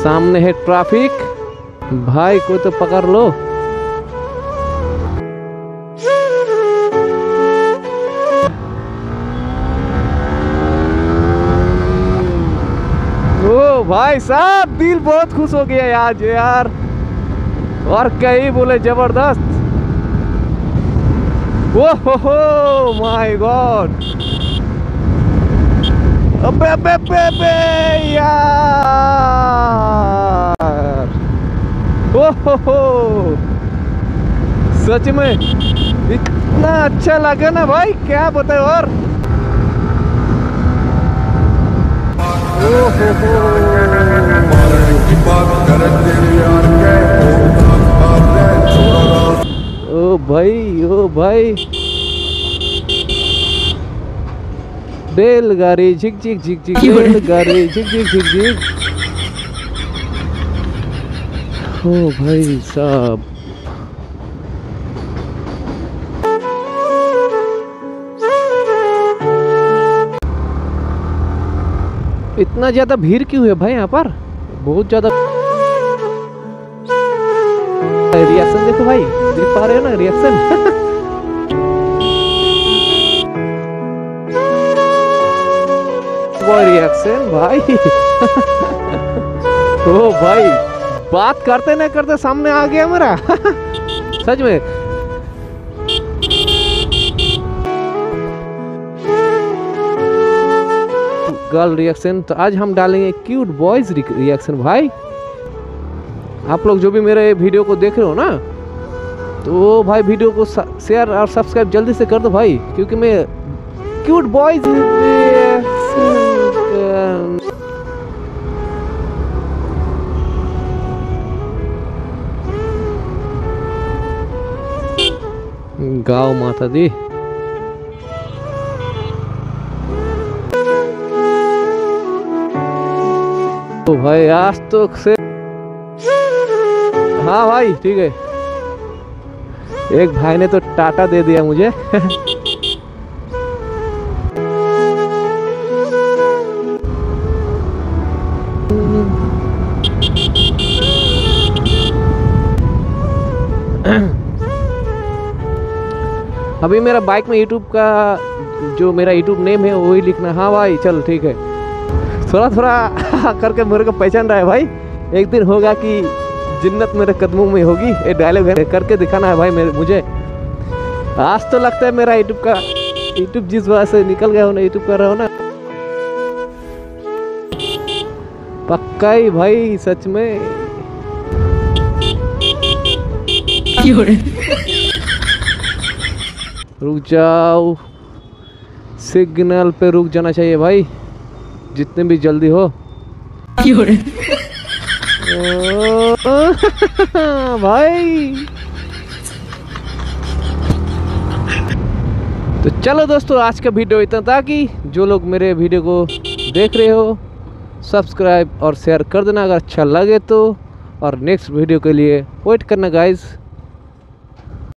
सामने है ट्रैफिक, भाई को तो पकड़ लो। ओ भाई साहब, दिल बहुत खुश हो गया आज यार, और क्या ही बोले, जबरदस्त। ओहो माय गॉड, अबे अबे अबे अबे यार, ओहो सच में इतना अच्छा लगा ना भाई, क्या बताए। और ओ भाई बैलगाड़ी झिक झिक झिक झिक, बैलगाड़ी झिक झिक झिक झिक। ओ भाई साहब, इतना ज्यादा भीड़ क्यों है भाई यहाँ पर, बहुत ज्यादा। रिएक्शन देखो भाई, देख पा रहे हो ना रिएक्शन। रिएक्शन भाई। ओ भाई, बात करते ना करते सामने आ गया मेरा। सच में गर्ल रिएक्शन। तो आज हम डालेंगे क्यूट बॉयज रिएक्शन भाई। आप लोग जो भी मेरे वीडियो को देख रहे हो ना, तो भाई वीडियो को शेयर और सब्सक्राइब जल्दी से कर दो भाई, क्योंकि मैं क्यूट बॉयज गाँव माता दी। तो भाई आज तो से, हाँ भाई ठीक है। एक भाई ने तो टाटा दे दिया मुझे। अभी मेरा बाइक में यूट्यूब का जो मेरा यूट्यूब नेम है वही लिखना। हाँ भाई चल ठीक है, थोड़ा थोड़ा करके मेरे को पहचान रहा है भाई। एक दिन होगा कि जिन्नत मेरे कदमों में होगी, ये डायलॉग है, करके दिखाना है भाई मुझे। आज तो लगता है मेरा यूट्यूब जिस वजह से निकल गया हो ना, यूट्यूब कर रहा हो ना, पक्का ही भाई सच में। रुक जाओ, सिग्नल पे रुक जाना चाहिए भाई, जितने भी जल्दी हो। भाई तो चलो दोस्तों, आज का वीडियो इतना था। कि जो लोग मेरे वीडियो को देख रहे हो, सब्सक्राइब और शेयर कर देना अगर अच्छा लगे तो, और नेक्स्ट वीडियो के लिए वेट करना गाइज।